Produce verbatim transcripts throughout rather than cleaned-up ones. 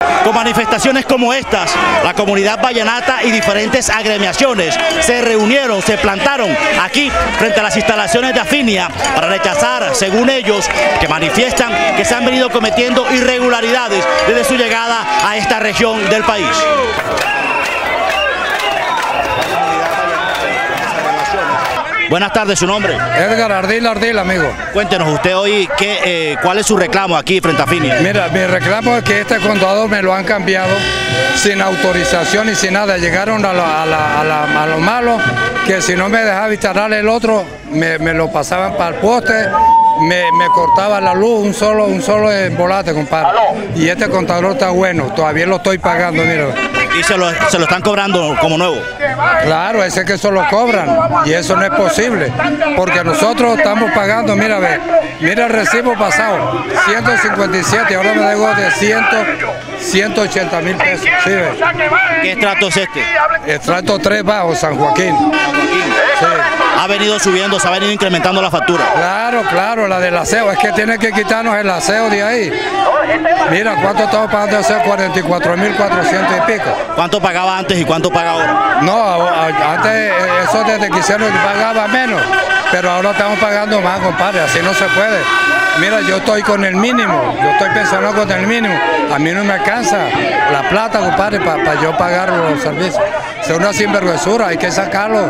Con manifestaciones como estas, la comunidad vallenata y diferentes agremiaciones se reunieron, se plantaron aquí frente a las instalaciones de Afinia para rechazar, según ellos, que manifiestan que se han venido cometiendo irregularidades desde su llegada a esta región del país. Buenas tardes, ¿su nombre? Edgar Ardil Ardil, amigo. Cuéntenos, usted hoy, qué, eh, ¿cuál es su reclamo aquí frente a Afinia? Mira, mi reclamo es que este contador me lo han cambiado sin autorización y sin nada. Llegaron a, la, a, la, a, la, a lo malo, que si no me dejaba instalar el otro, me, me lo pasaban para el poste, me, me cortaba la luz, un solo, un solo volante, compadre. Y este contador está bueno, todavía lo estoy pagando, mira. ¿Y se lo, se lo están cobrando como nuevo? Claro, ese es que eso lo cobran y eso no es posible, porque nosotros estamos pagando, mira, ve, mira el recibo pasado, ciento cincuenta y siete, ahora me debo de ciento ochenta mil pesos. ¿Sí, ve? ¿Qué estrato es este? Estrato tres bajo, San Joaquín. San Joaquín. Sí. Ha venido subiendo, se ha venido incrementando la factura. Claro, claro, la del aseo, es que tiene que quitarnos el aseo de ahí. Mira, ¿cuánto estamos pagando de aseo? cuarenta y cuatro mil cuatrocientos y pico. ¿Cuánto pagaba antes y cuánto paga ahora? No, antes eso desde que hicieron pagaba menos, pero ahora estamos pagando más, compadre, así no se puede. Mira, yo estoy con el mínimo, yo estoy pensando con el mínimo, a mí no me alcanza la plata, compadre, para pa yo pagar los servicios. Es una sinvergüenzura, hay que sacarlo.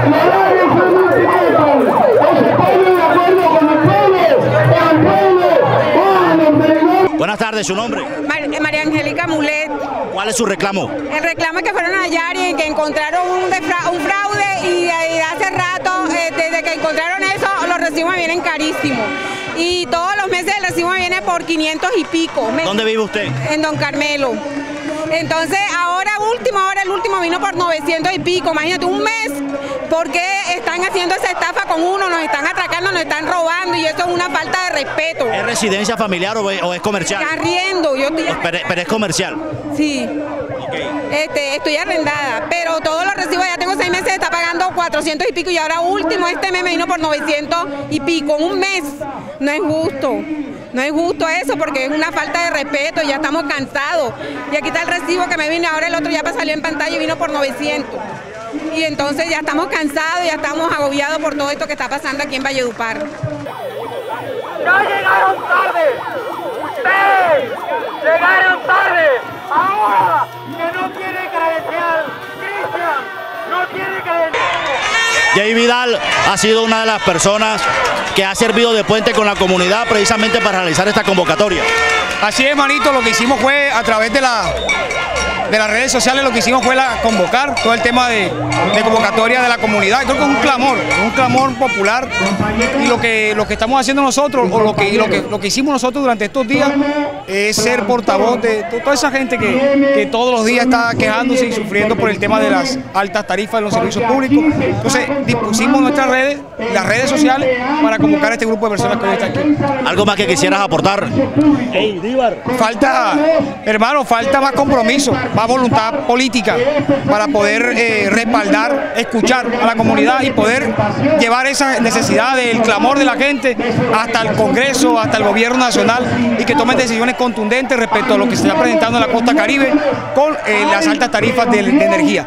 Buenas tardes, ¿su nombre? Mar María Angélica Mulet. ¿Cuál es su reclamo? El reclamo es que fueron allá y que encontraron un, un fraude y, y hace rato, eh, desde que encontraron eso, los recibos me vienen carísimos. Y todos los meses el recibo me viene por quinientos y pico. ¿Dónde vive usted? En Don Carmelo. Entonces ahora último, ahora el último vino por novecientos y pico, imagínate, un mes. ¿Por qué están haciendo esa estafa con uno? Nos están atracando, nos están robando y eso es una falta de respeto. ¿Es residencia familiar o es, o es comercial? Está arriendo. Yo estoy... pero, pero es comercial. Sí. Okay. Este, estoy arrendada, pero todos los recibos, ya tengo seis meses, está pagando cuatrocientos y pico y ahora último este mes me vino por novecientos y pico, un mes. No es justo. No es justo eso porque es una falta de respeto, ya estamos cansados. Y aquí está el recibo que me vino, ahora el otro ya salió en pantalla y vino por novecientos. Y entonces ya estamos cansados, ya estamos agobiados por todo esto que está pasando aquí en Valledupar. ¡Ya llegaron tarde! ¡Ustedes llegaron tarde! ¡Ahora que no tiene credencial! ¡Cristian no tiene credencial! Jay Vidal ha sido una de las personas que ha servido de puente con la comunidad precisamente para realizar esta convocatoria. Así es, manito, lo que hicimos fue a través de la de las redes sociales, lo que hicimos fue la, convocar todo el tema de, de convocatoria de la comunidad. Creo que es un clamor, un clamor popular, y lo que, lo que estamos haciendo nosotros, o lo que, lo, que, lo que hicimos nosotros durante estos días, es ser portavoz de toda esa gente que, que todos los días está quejándose y sufriendo por el tema de las altas tarifas de los servicios públicos. Entonces dispusimos nuestras redes, las redes sociales, para convocar a este grupo de personas que hoy está aquí. ¿Algo más que quisieras aportar? Falta, hermano, falta más compromiso, más voluntad política para poder eh, respaldar, escuchar a la comunidad y poder llevar esa necesidad del clamor de la gente hasta el Congreso, hasta el gobierno nacional, y que tomen decisiones contundentes respecto a lo que se está presentando en la costa Caribe con eh, las altas tarifas de, de energía.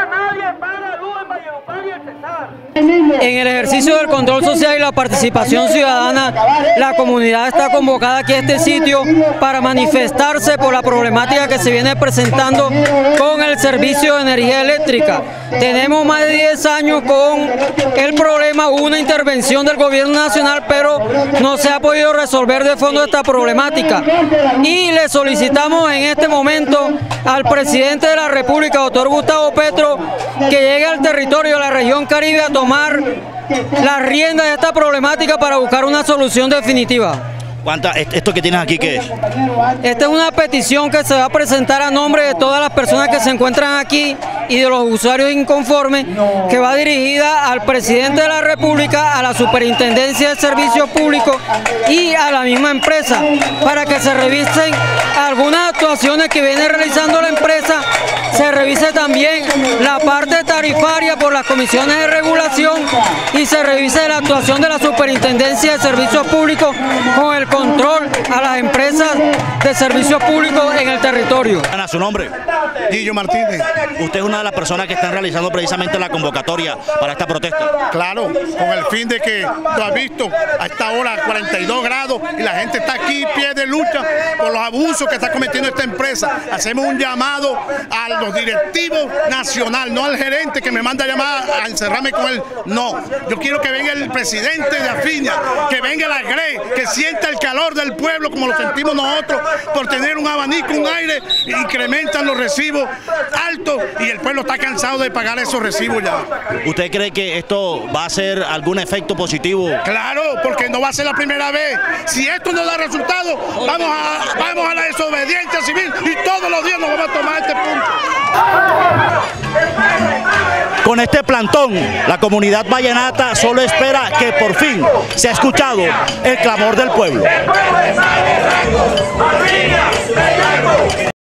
En el ejercicio del control social y la participación ciudadana, la comunidad está convocada aquí a este sitio para manifestarse por la problemática que se viene presentando con el servicio de energía eléctrica. Tenemos más de diez años con el problema, hubo una intervención del gobierno nacional, pero no se ha podido resolver de fondo esta problemática. Y le solicitamos en este momento al presidente de la República, doctor Gustavo Petro, que llegue al territorio de la región Caribe a tomar las riendas de esta problemática para buscar una solución definitiva. ¿Cuánta, ¿Esto que tienes aquí qué es? Esta es una petición que se va a presentar a nombre de todas las personas que se encuentran aquí y de los usuarios inconformes, que va dirigida al presidente de la República, a la Superintendencia de Servicios Públicos y a la misma empresa, para que se revisen algunas actuaciones que viene realizando la empresa se revise también la parte tarifaria por las comisiones de regulación y se revise la actuación de la Superintendencia de Servicios Públicos con el control a las empresas de servicios públicos en el territorio. ¿A su nombre? Guillo Martínez. Usted es una de las personas que están realizando precisamente la convocatoria para esta protesta. Claro, con el fin de que tú has visto a esta hora cuarenta y dos grados y la gente está aquí pie de lucha por los abusos que está cometiendo esta empresa. Hacemos un llamado a los directivos nacional, no al gerente que me manda a llamar a encerrarme con él. No, yo quiero que venga el presidente de Afinia, que venga la G R E, que sienta el calor del pueblo como lo sentimos nosotros por tener un abanico, un aire, incrementan los recibos altos y el pueblo está cansado de pagar esos recibos ya. ¿Usted cree que esto va a hacer algún efecto positivo? Claro, porque no va a ser la primera vez. Si esto no da resultado, vamos a, vamos a la desobediencia civil y todos los días nos vamos a tomar este punto. Con este plantón, la comunidad vallenata solo espera que por fin se ha escuchado el clamor del pueblo.